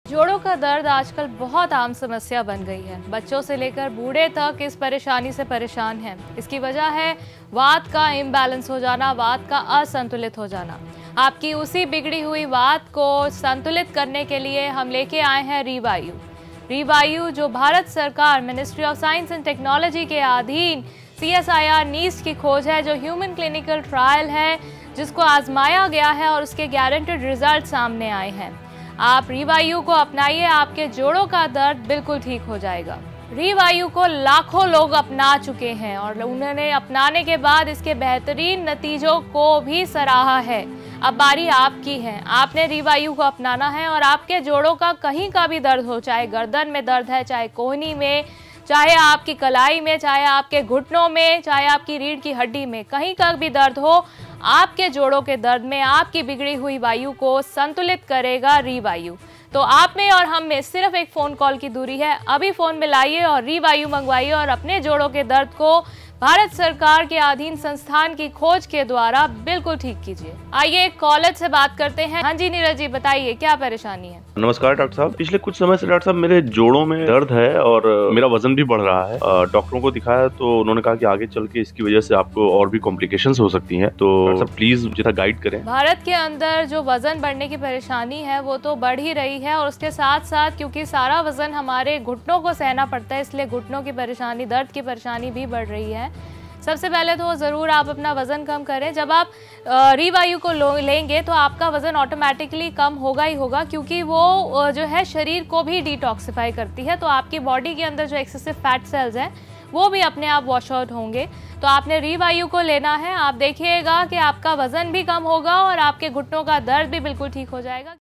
जोड़ों का दर्द आजकल बहुत आम समस्या बन गई है। बच्चों से लेकर बूढ़े तक इस परेशानी से परेशान हैं। इसकी वजह है वात का इम्बैलेंस हो जाना, वात का असंतुलित हो जाना। आपकी उसी बिगड़ी हुई वात को संतुलित करने के लिए हम लेके आए हैं रिवायु, जो भारत सरकार ministry of science and technology के अधीन CSIR नीड्स की खोज है, जो ह्यूमन क्लिनिकल ट्रायल है, जिसको आजमाया गया है और उसके गारंटेड रिजल्ट सामने आए हैं। आप रिवायु को अपनाइए, आपके जोड़ों का दर्द बिल्कुल ठीक हो जाएगा। रिवायु को लाखों लोग अपना चुके हैं और उन्होंने अपनाने के बाद इसके बेहतरीन नतीजों को भी सराहा है। अब बारी आपकी है, आपने रिवायु को अपनाना है और आपके जोड़ों का कहीं का भी दर्द हो, चाहे गर्दन में दर्द है, चाहे कोहनी में, चाहे आपकी कलाई में, चाहे आपके घुटनों में, चाहे आपकी रीढ़ की हड्डी में, कहीं का भी दर्द हो, आपके जोड़ों के दर्द में आपकी बिगड़ी हुई वायु को संतुलित करेगा रिवायु। तो आप में और हम में सिर्फ एक फ़ोन कॉल की दूरी है। अभी फ़ोन मिलाइए और रिवायु मंगवाइए और अपने जोड़ों के दर्द को भारत सरकार के अधीन संस्थान की खोज के द्वारा बिल्कुल ठीक कीजिए। आइए एक कॉलर से बात करते हैं। हाँ जी नीरज जी, बताइए क्या परेशानी है? नमस्कार डॉक्टर साहब। पिछले कुछ समय से डॉक्टर साहब मेरे जोड़ों में दर्द है और मेरा वजन भी बढ़ रहा है। डॉक्टरों को दिखाया तो उन्होंने कहा कि आगे चल के इसकी वजह से आपको और भी कॉम्प्लिकेशंस हो सकती हैं, तो डॉक्टर साहब प्लीज मुझे गाइड करें। भारत के अंदर जो वजन बढ़ने की परेशानी है वो तो बढ़ ही रही है और उसके साथ साथ क्योंकि सारा वजन हमारे घुटनों को सहना पड़ता है, इसलिए घुटनों की परेशानी, दर्द की परेशानी भी बढ़ रही है। सबसे पहले तो ज़रूर आप अपना वज़न कम करें। जब आप रिवायु को लेंगे तो आपका वज़न ऑटोमेटिकली कम होगा ही होगा, क्योंकि वो जो है शरीर को भी डिटॉक्सिफाई करती है। तो आपकी बॉडी के अंदर जो एक्सेसिव फैट सेल्स हैं वो भी अपने आप वॉश आउट होंगे। तो आपने रिवायु को लेना है। आप देखिएगा कि आपका वज़न भी कम होगा और आपके घुटनों का दर्द भी बिल्कुल ठीक हो जाएगा।